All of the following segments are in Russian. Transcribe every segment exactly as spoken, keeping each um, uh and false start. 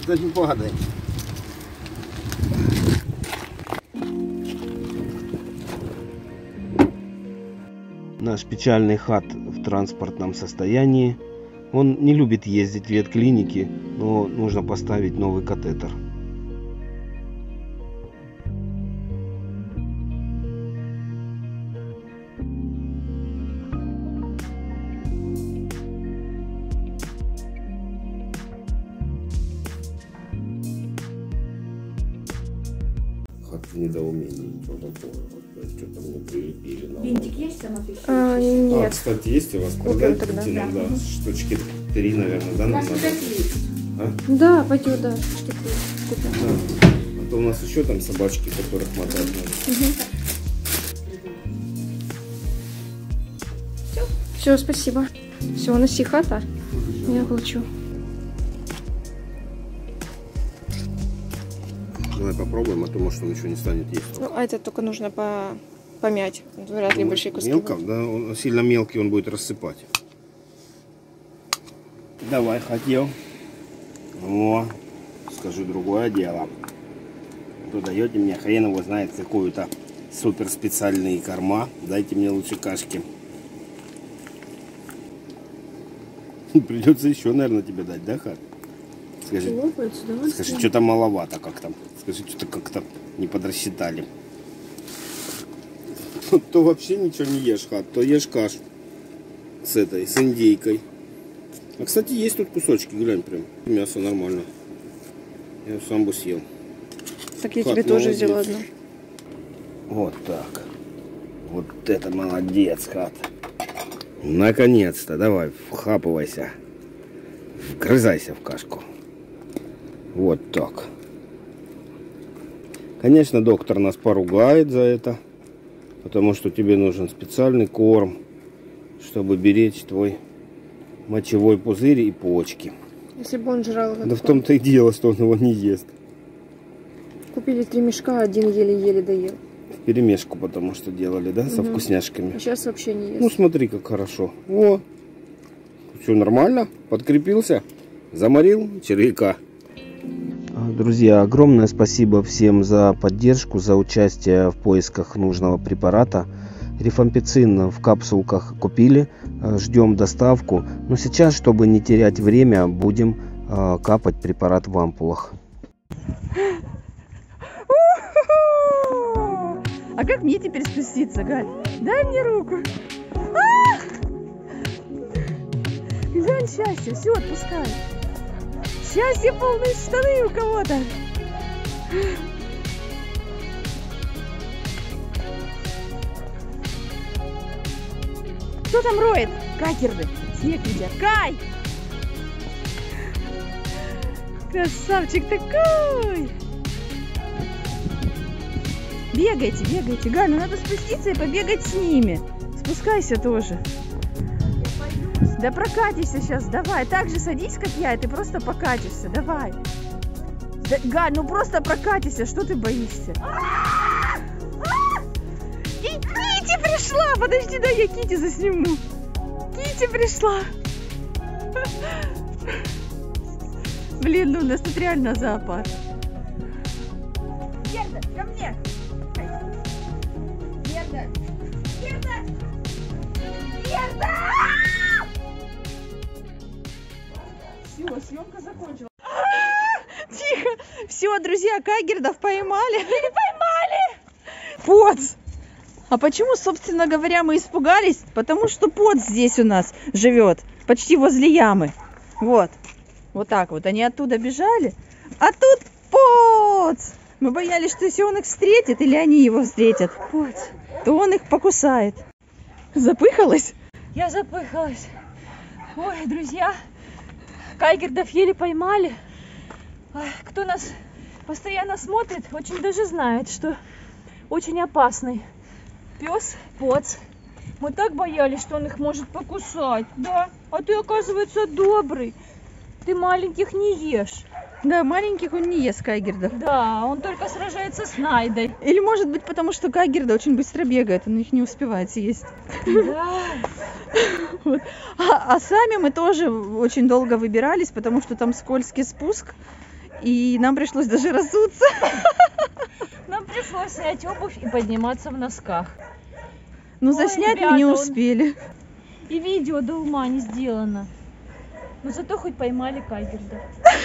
Только не падай. Наш печальный хат в транспортном состоянии. Он не любит ездить в ветклиники, но нужно поставить новый катетер. Хат в недоумении, ничего такого. Что-то мне прилепили. Винтик есть там? А, нет. А, кстати, есть у вас? Купим тогда. Нам, да. Штучки три, наверное, да? Нам надо? А? Да, пойдет, да. Штуки купим. Да. А то у нас еще там собачки, которых мотать надо. Угу. Все. Все, спасибо. Все, носи хата. Я получу. Давай попробуем, а то может он еще не станет есть. Ну, а это только нужно по... помять. Вряд ли большие куски. Мелко, да? Он сильно мелкий, он будет рассыпать. Давай, хотел. О, скажу другое дело. То даете мне, хрен его знает, какую-то супер специальные корма. Дайте мне лучше кашки. Придется еще, наверное, тебе дать, да, Хат? Скажи, скажи, что-то маловато как-то. Скажи, что-то как-то не подрасчитали. То вообще ничего не ешь, Хат, то ешь кашу с этой, с индейкой. А, кстати, есть тут кусочки, глянь, прям. Мясо нормально. Я сам бы съел. Так я Хат, тебе тоже молодец. взяла одну. Вот так. Вот это молодец, Хат. Наконец-то, давай, вхапывайся. Вгрызайся в кашку. Вот так. Конечно, доктор нас поругает за это. Потому что тебе нужен специальный корм, чтобы беречь твой мочевой пузырь и почки. Если бы он жрал этот Да в том-то и дело, что он его не ест. Купили три мешка, один еле-еле доел. В перемешку, потому что делали, да, со Угу. вкусняшками. А сейчас вообще не ест. Ну смотри, как хорошо. О, все нормально, подкрепился, заморил червяка. Друзья, огромное спасибо всем за поддержку, за участие в поисках нужного препарата. Рифампицин в капсулках купили, ждем доставку. Но сейчас, чтобы не терять время, будем капать препарат в ампулах. А как мне теперь спуститься, Галь? Дай мне руку. Глянь, счастье, все, отпускай. Счастье, полные штаны у кого-то. Кто там роет? Кайгерды. Снег идет. Кай! Красавчик такой! Бегайте, бегайте. Галь, ну надо спуститься и побегать с ними. Спускайся тоже. Да прокатишься сейчас, давай. Так же садись, как я, и ты просто покатишься. Давай. Да, Галь, ну просто прокатишься, что ты боишься? И Кити пришла! Подожди, да я Кити засниму. Кити пришла. Блин, ну у нас тут реально зоопарк. Герда, ко мне! Герда! Герда! Герда! Все, съемка закончилась. Тихо! Все, друзья, кайгердов поймали. Или поймали! Поц! А почему, собственно говоря, мы испугались? Потому что Поц здесь у нас живет, почти возле ямы. Вот. Вот так вот. Они оттуда бежали. А тут Поц! Мы боялись, что если он их встретит, или они его встретят, Поц, то он их покусает. Запыхалась? Я запыхалась. Ой, друзья, кайгердов еле поймали. Кто нас постоянно смотрит, очень даже знает, что очень опасный пес Поц. Мы так боялись, что он их может покусать. Да, а ты, оказывается, добрый. Ты маленьких не ешь. Да, маленьких он не ест, кайгердов. Да, он только сражается с Найдой. Или может быть потому, что кайгерда очень быстро бегает, он их не успевает съесть. Да. Вот. А, а сами мы тоже очень долго выбирались, потому что там скользкий спуск. И нам пришлось даже разуться. Нам пришлось снять обувь и подниматься в носках. Ну, Ой, заснять ребята, мы не он- успели. И видео до ума не сделано. Но зато хоть поймали Кайгерда.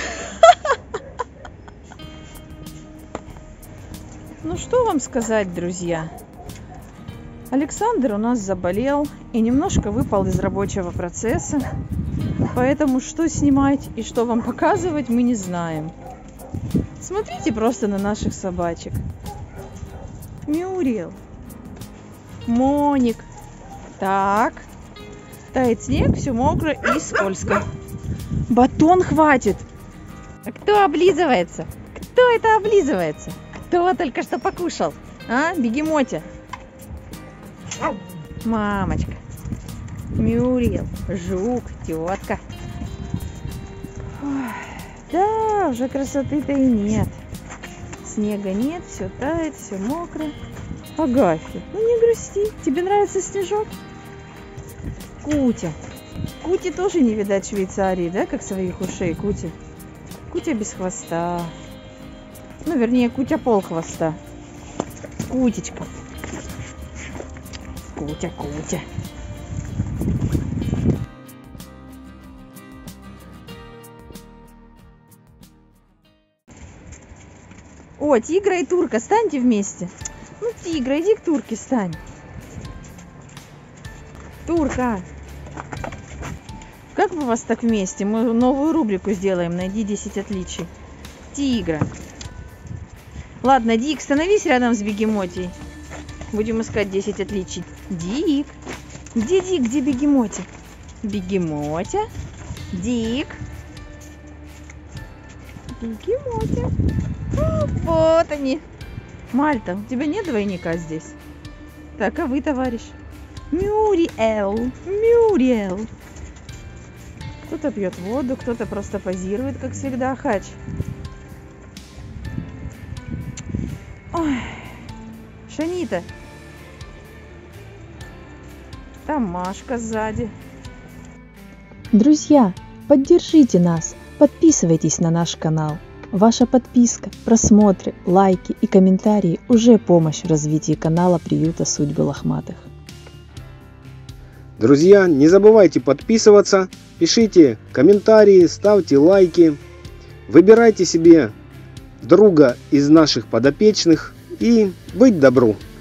Ну, что вам сказать, друзья? Александр у нас заболел и немножко выпал из рабочего процесса. Поэтому что снимать и что вам показывать, мы не знаем. Смотрите просто на наших собачек. Мюрриел. Моник. Так. Тает снег, все мокро и скользко. Батон хватит. А кто облизывается? Кто это облизывается? Кто только что покушал? А, бегемотя? Мамочка. Мюрриел. Жук. Тетка. Ой, да, уже красоты-то и нет. Снега нет, все тает, все мокро. Агафья, ну не грусти. Тебе нравится снежок? Кутя. Кути тоже не видать Швейцарии, да, как своих ушей, Кутя? Кутя без хвоста. Ну, вернее, Кутя пол хвоста. Кутечка. Кутя, Кутя. О, Тигра и Турка, станьте вместе. Ну, Тигра, иди к Турке стань. Турка. Как бы вас так вместе? Мы новую рубрику сделаем. Найди десять отличий. Тигра. Ладно, Дик, становись рядом с бегемотей. Будем искать десять отличий. Дик. Где Дик, где бегемотик? Бегемотя. Дик. Бегемотя. О, вот они. Мальта, у тебя нет двойника здесь? Так, а вы, товарищ? Мюрриел. Мюрриел. Кто-то пьет воду, кто-то просто позирует, как всегда, Хач. Ой. Шанита. Там Машка сзади. Друзья, поддержите нас, подписывайтесь на наш канал. Ваша подписка, просмотры, лайки и комментарии уже помощь в развитии канала Приюта Судьбы Лохматых. Друзья, не забывайте подписываться, пишите комментарии, ставьте лайки, выбирайте себе друга из наших подопечных и быть добру.